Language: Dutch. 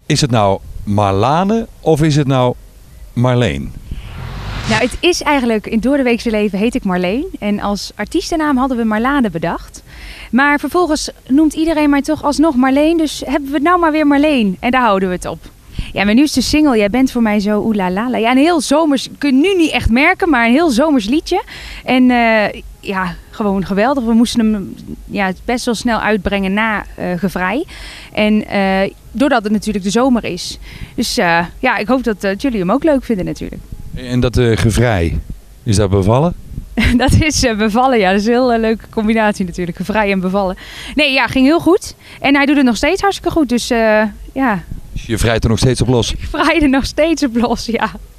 Is het nou Marlane of is het nou Marleen? Nou, het is eigenlijk, in doordeweekse leven heet ik Marleen. En als artiestennaam hadden we Marlane bedacht. Maar vervolgens noemt iedereen mij toch alsnog Marleen. Dus hebben we het nou maar weer Marleen. En daar houden we het op. Ja, mijn nieuwste single, Jij bent voor mij zo oelalala. Ja, een heel zomers, kun je nu niet echt merken, maar een heel zomers liedje. En ja, gewoon geweldig. We moesten hem best wel snel uitbrengen na Gevrij. En doordat het natuurlijk de zomer is. Dus ja, ik hoop dat jullie hem ook leuk vinden natuurlijk. En dat Gevrij, is dat bevallen? Dat is bevallen, ja. Dat is een heel leuke combinatie natuurlijk. Gevrij en bevallen. Nee, ja, ging heel goed. En hij doet het nog steeds hartstikke goed. Dus ja... Je vrijt er nog steeds op los? Ik vrij er nog steeds op los, ja.